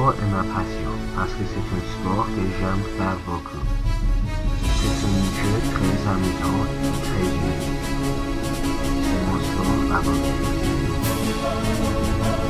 sport est ma passion parce que c'est un sport que j'aime faire beaucoup. C'est un jeu très amusant et très unique. C'est mon sport favori.